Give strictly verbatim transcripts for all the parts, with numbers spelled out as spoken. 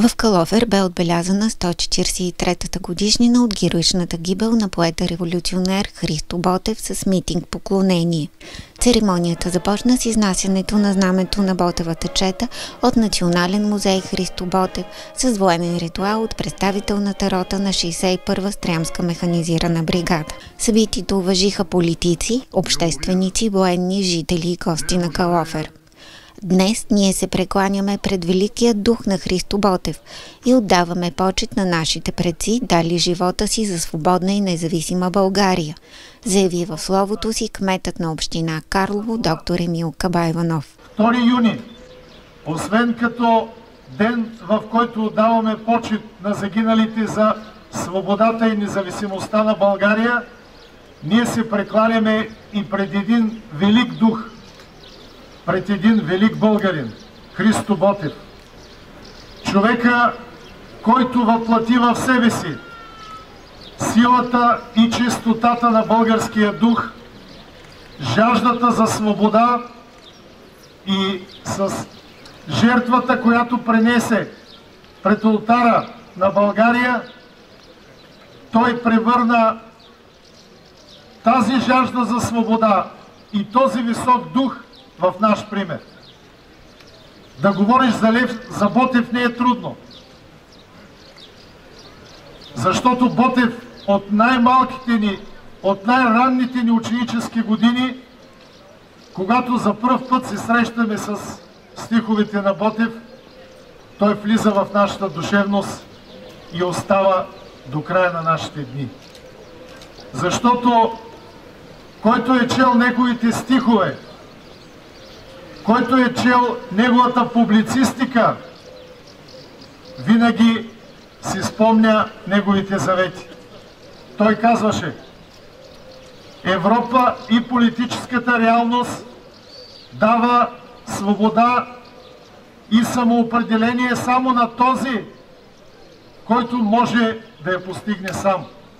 В Калофер бе отбелязана сто четиридесет и третата годишнина от героичната гибел на поета-революционер Христо Ботев с митинг поклонение. Церемонията започна с изнасянето на знамето на Ботевата чета от Национален музей Христо Ботев с военен ритуал от представителната рота на шейсет и първа стрямска механизирана бригада. Събитието уважиха политици, общественици, военни, жители и гости на Калофер. Днес ние се прекланяме пред великия дух на Христо Ботев и отдаваме почет на нашите предци, дали живота си за свободна и независима България, заяви в словото си кметът на община Карлово доктор Емил Кабайванов. втори юни, освен като ден, в който отдаваме почет на загиналите за свободата и независимостта на България, ние се прекланяме и пред един велик дух, пред един велик българин, Христо Ботев. Човека, който въплати в себе си силата и чистотата на българския дух, жаждата за свобода и с жертвата, която пренесе пред олтара на България, той превърна тази жажда за свобода и този висок дух в наш пример. Да говориш за Лев, за Ботев не е трудно. Защото Ботев от най-малките ни, от най-ранните ни ученически години, когато за пръв път се срещаме с стиховете на Ботев, той влиза в нашата душевност и остава до края на нашите дни. Защото който е чел неговите стихове, който е чел неговата публицистика, винаги си спомня неговите завети. Той казваше: Европа и политическата реалност дава свобода и самоопределение само на този, който може да я постигне сам.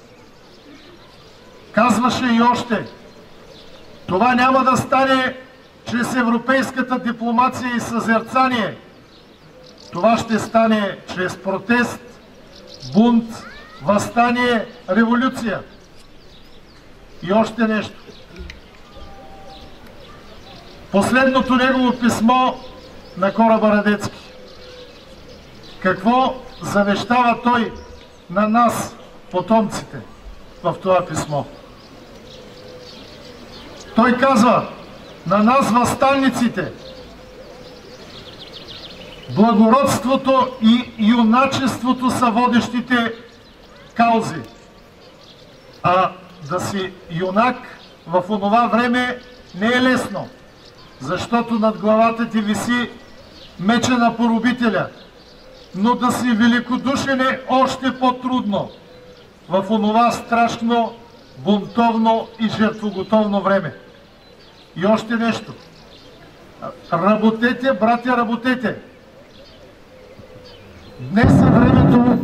Казваше и още: това няма да стане чрез европейската дипломация и съзерцание. Това ще стане чрез протест, бунт, въстание, революция. И още нещо. Последното негово писмо на кораба Радецки. Какво завещава той на нас, потомците, в това писмо? Той казва: на нас, въстанниците, благородството и юначеството са водещите каузи. А да си юнак в онова време не е лесно, защото над главата ти виси меча на поробителя. Но да си великодушен е още по-трудно в онова страшно, бунтовно и жертвоготовно време. И още нещо. Работете, братя, работете. Днес е времето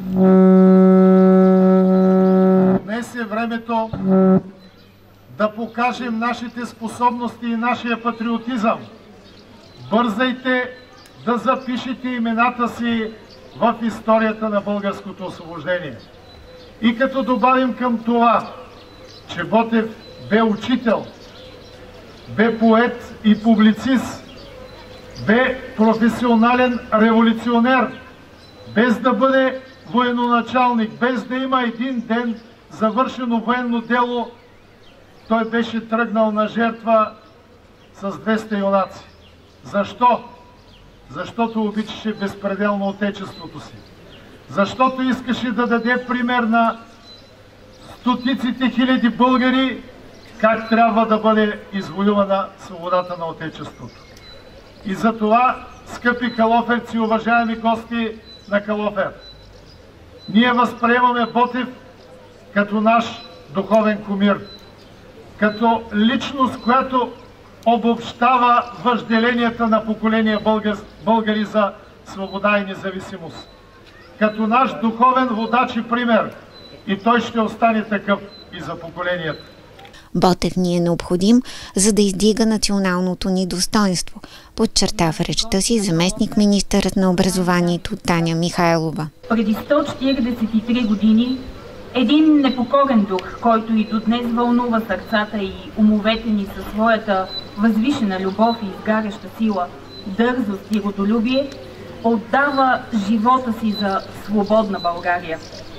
Днес е времето да покажем нашите способности и нашия патриотизъм. Бързайте да запишете имената си в историята на българското освобождение. И като добавим към това, че Ботев бе учител, бе поет и публицист, бе професионален революционер, без да бъде военачалник, без да има един ден завършено военно дело, той беше тръгнал на жертва с двеста юнаци. Защо? Защото обичаше безпределно отечеството си. Защото искаше да даде пример на стотиците хиляди българи как трябва да бъде извоювана свободата на отечеството. И за това, скъпи калоферци, уважаеми гости на Калофер, ние възприемаме Ботев като наш духовен кумир, като личност, която обобщава въжделенията на поколения българи за свобода и независимост. Като наш духовен водач и пример, и той ще остане такъв и за поколенията. Ботев ни е необходим, за да издига националното ни достоинство, подчерта в речта си заместник министърът на образованието Таня Михайлова. Преди сто четиридесет и три години един непокорен дух, който и до днес вълнува сърцата и умовете ни със своята възвишена любов и изгаряща сила, дързост и родолюбие, отдава живота си за свободна България.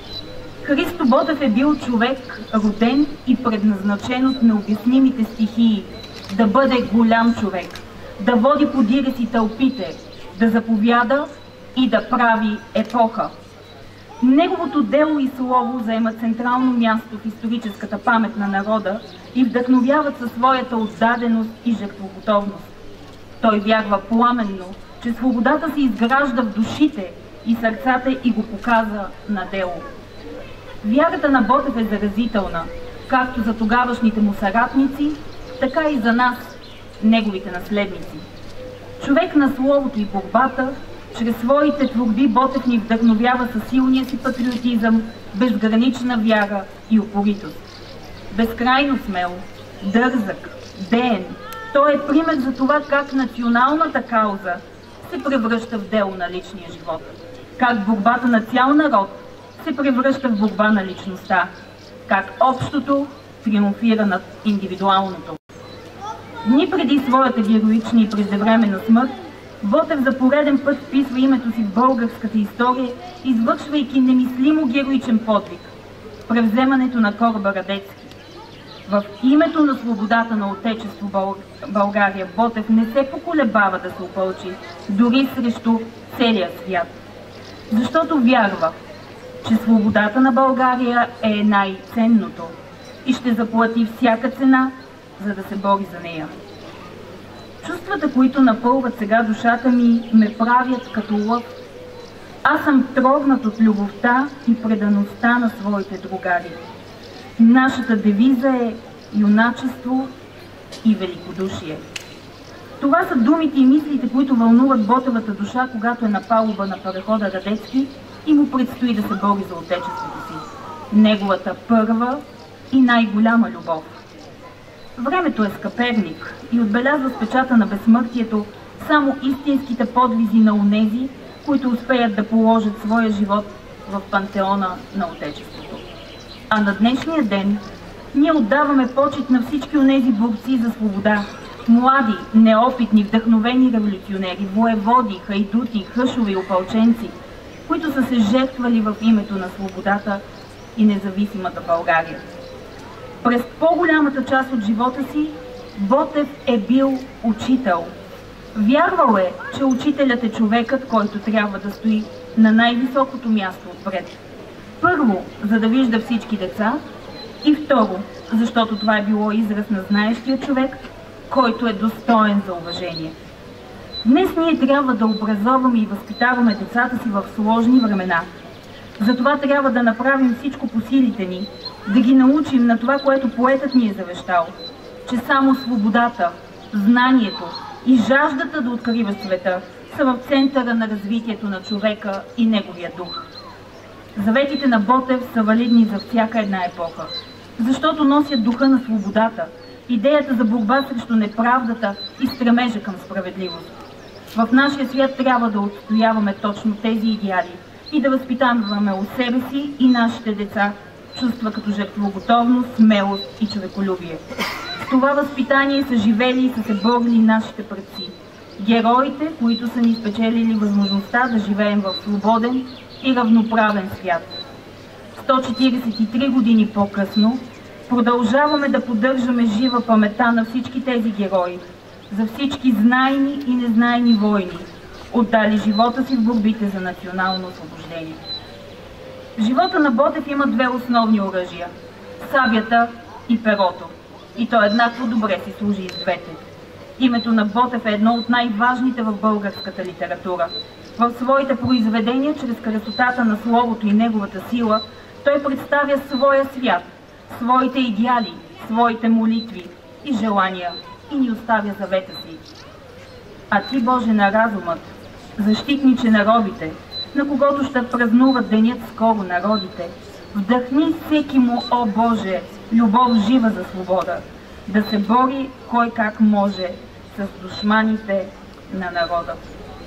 Христо Ботев е бил човек, роден и предназначен от необяснимите стихии, да бъде голям човек, да води подире си тълпите, да заповяда и да прави епоха. Неговото дело и слово заема централно място в историческата памет на народа и вдъхновяват със своята отдаденост и жертвоготовност. Той вярва пламенно, че свободата се изгражда в душите и сърцата и го показа на дело. Вярата на Ботев е заразителна, както за тогавашните му съратници, така и за нас, неговите наследници. Човек на словото и борбата, чрез своите творби Ботев ни вдъхновява със силния си патриотизъм, безгранична вяра и упоритост. Безкрайно смел, дързък, деен, той е пример за това как националната кауза се превръща в дело на личния живот, как борбата на цял народ се превръща в борба на личността, как общото триумфира над индивидуалното. Дни преди своята героична и преждевременна смърт, Ботев за пореден път вписва името си в българската история, извършвайки немислимо героичен подвиг – превземането на кораба Радецки. В името на свободата на Отечество България Ботев не се поколебава да се опълчи дори срещу целия свят, защото вярва, че свободата на България е най-ценното и ще заплати всяка цена, за да се бори за нея. Чувствата, които напълват сега душата ми, ме правят като лъв. Аз съм трогнат от любовта и предаността на своите другари. Нашата девиза е юначество и великодушие. Това са думите и мислите, които вълнуват Ботевата душа, когато е на палуба на парохода Радецки и му предстои да се бори за отечеството си. Неговата първа и най-голяма любов. Времето е скъперник и отбелязва с печата на безсмъртието само истинските подвизи на онези, които успеят да положат своя живот в пантеона на Отечеството. А на днешния ден ние отдаваме почит на всички онези борци за свобода, млади, неопитни, вдъхновени революционери, воеводи, хайдути, хъшове и опълченци, които са се жертвали в името на свободата и независимата България. През по-голямата част от живота си Ботев е бил учител. Вярвал е, че учителят е човекът, който трябва да стои на най-високото място отпред. Първо, за да вижда всички деца, и второ, защото това е било израз на знаещия човек, който е достоен за уважение. Днес ние трябва да образоваме и възпитаваме децата си в сложни времена. Затова трябва да направим всичко по силите ни, да ги научим на това, което поетът ни е завещал, че само свободата, знанието и жаждата да открива света са в центъра на развитието на човека и неговия дух. Заветите на Ботев са валидни за всяка една епоха, защото носят духа на свободата, идеята за борба срещу неправдата и стремежа към справедливост. В нашия свят трябва да отстояваме точно тези идеали и да възпитаваме у себе си и нашите деца чувства като жертвоготовност, смелост и човеколюбие. С това възпитание са живели и са се борили нашите предци. Героите, които са ни спечелили възможността да живеем в свободен и равноправен свят. сто четиридесет и три години по-късно продължаваме да поддържаме жива паметта на всички тези герои, за всички знайни и незнайни войни, отдали живота си в борбите за национално освобождение. В живота на Ботев има две основни оръжия – сабята и перото. И то еднакво добре си служи и с двете. Името на Ботев е едно от най-важните в българската литература. В своите произведения, чрез красотата на словото и неговата сила, той представя своя свят, своите идеали, своите молитви и желания и ни оставя завета си. А ти, Боже на разумът, защитниче на робите, на когото ще празнуват денят скоро народите, вдъхни всеки му, о Боже, любов жива за свобода, да се бори кой как може с душманите на народа.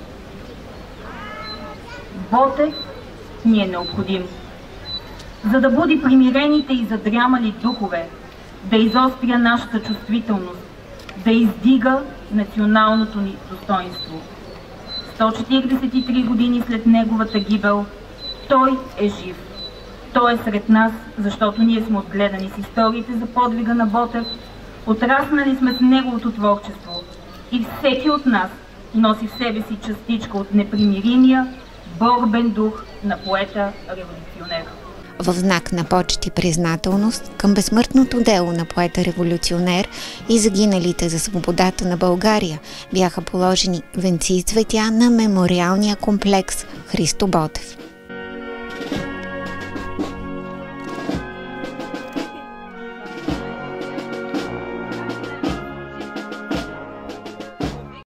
Ботев ни е необходим, за да буди примирените и задрямали духове, да изостря нашата чувствителност, да издига националното ни достоинство. сто четиридесет и три години след неговата гибел, той е жив. Той е сред нас, защото ние сме отгледани с историите за подвига на Ботев, отраснали сме с неговото творчество и всеки от нас носи в себе си частичка от непримиримия борбен дух на поета-революционер. В знак на почет и признателност към безсмъртното дело на поета-революционер и загиналите за свободата на България бяха положени венци и цветя на мемориалния комплекс Христо Ботев.